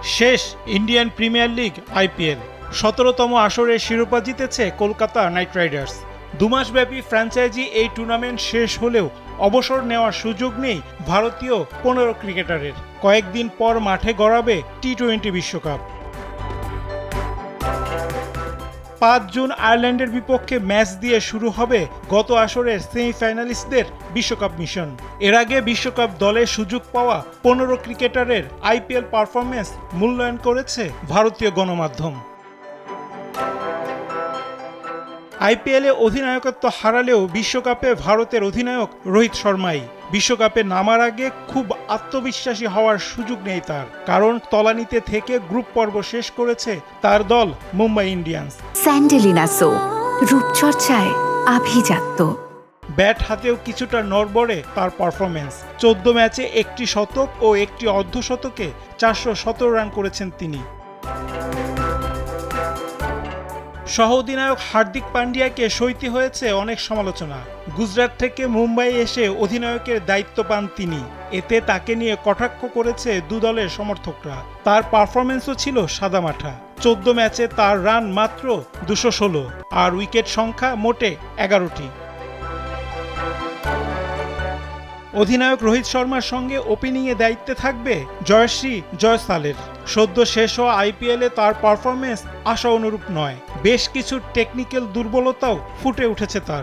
শেষ Indian premier league IPL ১৭তম আসরে শিরোপা জিতেছে কলকাতা নাইট রাইডার্স। ২ মাসব্যাপী ফ্র্যাঞ্চাইজি এই টুর্নামেন্ট শেষ হলেও অবসর নেওয়ার সুযোগ নেই ভারতীয় ১৫ ক্রিকেটারের। কয়েকদিন পর মাঠে গড়াবে টি-২০ বিশ্বকাপ। ৫ জুন আয়ারল্যান্ডের বিপক্ষে ম্যাচ দিয়ে শুরু হবে গত আসরের সেমিফাইনালিস্টদের বিশ্বকাপ মিশন। এর আগে বিশ্বকাপ দলে সুযোগ পাওয়া ১৫ ক্রিকেটারের আইপিএল পারফরমেন্স মূল্যায়ন করেছে ভারতীয় গণমাধ্যম। আইপিএলে অধিনায়কত্ব হারালেও বিশ্বকাপে ভারতের অধিনায়ক রোহিত শর্মাই। বিশ্বকাপে নামার আগে খুব আত্মবিশ্বাসী হওয়ার সুযোগ নেই তার, কারণ তলানিতে থেকে গ্রুপ পর্ব শেষ করেছে তার দল মুম্বাই ইন্ডিয়ান্স। স্যান্ডেলিনা সো, রূপচর্চায় আভিজাত্য। ব্যাট হাতেও কিছুটা নড়বড়ে তার পারফরমেন্স। ১৪ ম্যাচে একটি শতক ও একটি অর্ধশতকে ৪১৭ রান করেছেন তিনি। সহ অধিনায়ক হার্দিক পান্ডিয়াকে সইতে হয়েছে অনেক সমালোচনা। গুজরাট থেকে মুম্বাই এসে অধিনায়কের দায়িত্ব পান তিনি। এতে তাকে নিয়ে কটাক্ষ করেছে দু দলের সমর্থকরা। তার পারফরমেন্সও ছিল সাদামাঠা। ১৪ ম্যাচে তার রান মাত্র ২১৬ আর উইকেট সংখ্যা মোটে ১১টি। অধিনায়ক রোহিত শর্মার সঙ্গে ওপেনিংয়ে দায়িত্বে থাকবে জয়শ্রী জয়সালের। সদ্য শেষ হওয়া আইপিএলে তার পারফরমেন্স আশা অনুরূপ নয়। বেশ কিছু টেকনিক্যাল দুর্বলতাও ফুটে উঠেছে তার।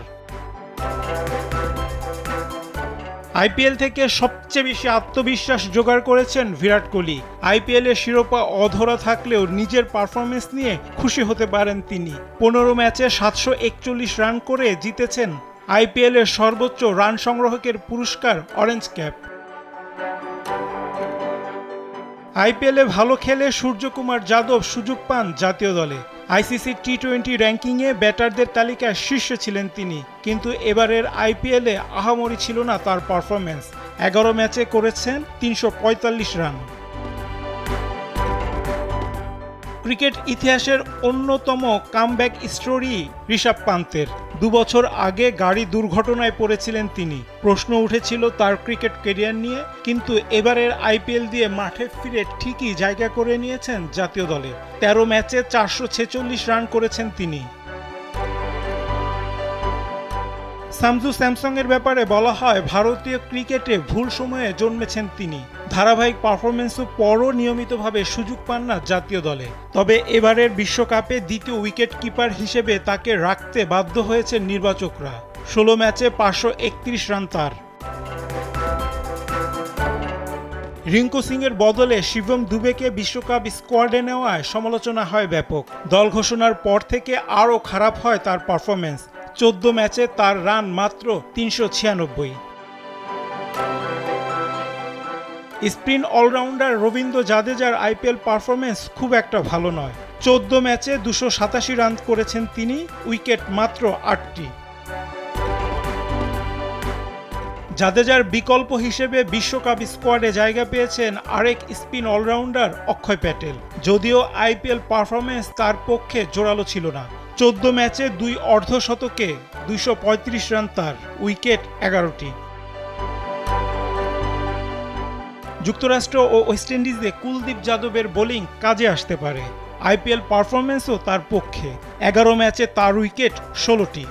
আইপিএল থেকে সবচেয়ে বেশি আত্মবিশ্বাস জোগাড় করেছেন বিরাট কোহলি। আইপিএলের শিরোপা অধরা থাকলেও নিজের পারফরমেন্স নিয়ে খুশি হতে পারেন তিনি। ১৫ ম্যাচে ৭৪১ রান করে জিতেছেন আইপিএলের সর্বোচ্চ রান সংগ্রাহকের পুরস্কার অরেঞ্জ ক্যাপ। আইপিএলে ভালো খেলে সূর্যকুমার যাদব সুযোগ পান জাতীয় দলে। আইসিসি টি-২০ র্যাঙ্কিংয়ে ব্যাটারদের তালিকায় শীর্ষে ছিলেন তিনি, কিন্তু এবারের আইপিএলে আহামরি ছিল না তার পারফরমেন্স। ১১ ম্যাচে করেছেন ৩৪৫ রান। ক্রিকেট ইতিহাসের অন্যতম কামব্যাক স্টোরি ঋষভ পান্তের। ২ বছর আগে গাড়ি দুর্ঘটনায় পড়েছিলেন তিনি। প্রশ্ন উঠেছিল তার ক্রিকেট ক্যারিয়ার নিয়ে, কিন্তু এবারের আইপিএল দিয়ে মাঠে ফিরে ঠিকই জায়গা করে নিয়েছেন জাতীয় দলে। ১৩ ম্যাচে ৪৪৬ রান করেছেন তিনি। সামজু স্যামসংয়ের ব্যাপারে বলা হয়, ভারতীয় ক্রিকেটে ভুল সময়ে জন্মেছেন তিনি। ধারাবাহিক পারফরমেন্সের পরও নিয়মিতভাবে সুযোগ পান না জাতীয় দলে। তবে এবারের বিশ্বকাপে দ্বিতীয় উইকেট কিপার হিসেবে তাকে রাখতে বাধ্য হয়েছে নির্বাচকরা। ১৬ ম্যাচে ৫৩১ রান তার। রিঙ্কু সিংয়ের বদলে শিবম দুবেকে বিশ্বকাপ স্কোয়াডে নেওয়ায় সমালোচনা হয় ব্যাপক। দল ঘোষণার পর থেকে আরও খারাপ হয় তার পারফরমেন্স। ১৪ ম্যাচে তার রান মাত্র ৩৯৬। স্পিন অলরাউন্ডার রবীন্দ্র জাদেজার আইপিএল পারফরমেন্স খুব একটা ভালো নয়। ১৪ ম্যাচে ২৮৭ রান করেছেন তিনি, উইকেট মাত্র ৮টি। জাদেজার বিকল্প হিসেবে বিশ্বকাপ স্কোয়াডে জায়গা পেয়েছেন আরেক স্পিন অলরাউন্ডার অক্ষয় প্যাটেল। যদিও আইপিএল পারফরমেন্স তার পক্ষে জোরালো ছিল না। ১৪ ম্যাচে ২ অর্ধশতকে ২৩৫ রান তার, উইকেট ১১টি। যুক্তরাষ্ট্র ও ওয়েস্ট ইন্ডিজে কুলদীপ যাদবের বোলিং কাজে আসতে পারে। আইপিএল পারফরমেন্সও তার পক্ষে। ১১ ম্যাচে তার উইকেট ১৬টি।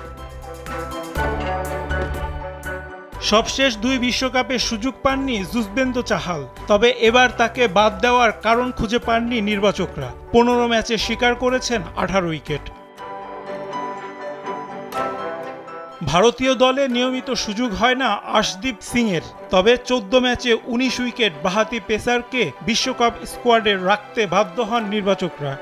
সবশেষ ২ বিশ্বকাপে সুযোগ পাননি যুজবেন্দ্র চাহাল। তবে এবার তাকে বাদ দেওয়ার কারণ খুঁজে পাননি নির্বাচকরা। ১৫ ম্যাচে শিকার করেছেন ১৮ উইকেট। ভারতীয় দলে নিয়মিত সুযোগ হয় না আশদীপ সিংয়ের। তবে ১৪ ম্যাচে ১৯ উইকেট বাহাতি পেসারকে বিশ্বকাপ স্কোয়াডে রাখতে বাধ্য হন নির্বাচকরা।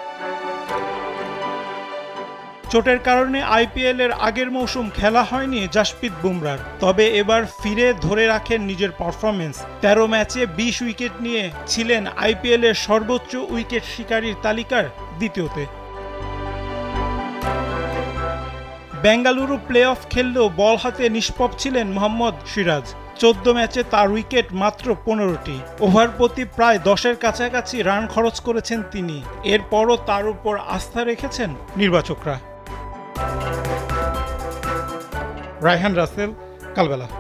চোটের কারণে আইপিএলের আগের মৌসুম খেলা হয়নি জাসপ্রীত বুমরার। তবে এবার ফিরে ধরে রাখেন নিজের পারফরমেন্স। ১৩ ম্যাচে ২০ উইকেট নিয়ে ছিলেন আইপিএলের সর্বোচ্চ উইকেট শিকারীর তালিকার দ্বিতীয়তে। বেঙ্গালুরু প্লে অফ খেললেও বল হাতে নিষ্প্রভ ছিলেন মোহাম্মদ সিরাজ। ১৪ ম্যাচে তার উইকেট মাত্র ১৫টি। ওভার প্রতি প্রায় ১০-এর কাছাকাছি রান খরচ করেছেন তিনি। এরপরও তার উপর আস্থা রেখেছেন নির্বাচকরা। রায়হান রাসেল, কালবেলা।